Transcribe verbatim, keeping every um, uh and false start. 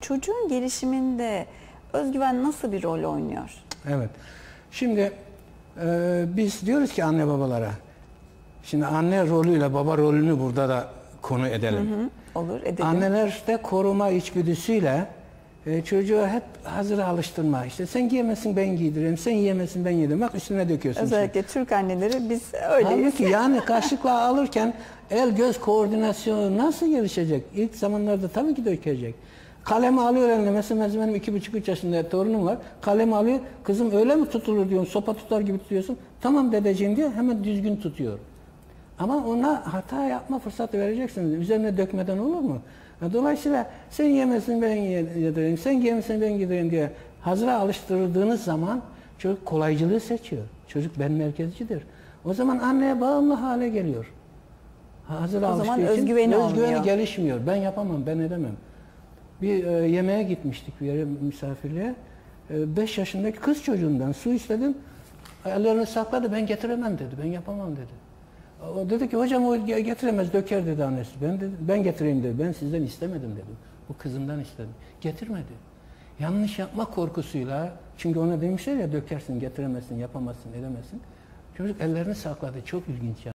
çocuğun gelişiminde özgüven nasıl bir rol oynuyor? Evet. Şimdi e, biz diyoruz ki anne babalara, şimdi anne rolüyle baba rolünü burada da konu edelim. Hı hı, olur, edelim. Anneler de koruma içgüdüsüyle e, çocuğu hep hazıra alıştırma. İşte sen giyemezsin ben giydireyim, sen yiyemezsin ben yedireyim. Bak üstüne döküyorsun. Özellikle şimdi. Türk anneleri biz öyleyiz. Halbuki yani kaşıkla alırken el göz koordinasyonu nasıl gelişecek? İlk zamanlarda tabii ki dökecek. Kalemi alıyor eline. Mesela benim iki buçuk üç yaşında torunum var. Kalemi alıyor. Kızım öyle mi tutulur diyorsun. Sopa tutar gibi tutuyorsun. Tamam dedeciğim diyor. Hemen düzgün tutuyor. Ama ona hata yapma fırsatı vereceksiniz. Üzerine dökmeden olur mu? Dolayısıyla sen yemesin ben yedireyim, sen giyemezsin ben giydireyim diye hazıra alıştırdığınız zaman çocuk kolaycılığı seçiyor. Çocuk ben merkezcidir. O zaman anneye bağımlı hale geliyor. Hazıra O zaman alıştığı için özgüveni özgüveni olmuyor. gelişmiyor. Ben yapamam, ben edemem. Bir e, yemeğe gitmiştik bir yere misafirliğe. E, beş yaşındaki kız çocuğundan su istedim. Ellerini sakladı, ben getiremem dedi, ben yapamam dedi. O dedi ki hocam o getiremez, döker dedi annesi. Ben dedi, ben getireyim dedi. Ben sizden istemedim dedim. Bu kızımdan istedim. Getirmedi. Yanlış yapma korkusuyla, çünkü ona demişler ya dökersin, getiremezsin, yapamazsın, edemezsin. Çocuk ellerini sakladı. Çok ilginç yani.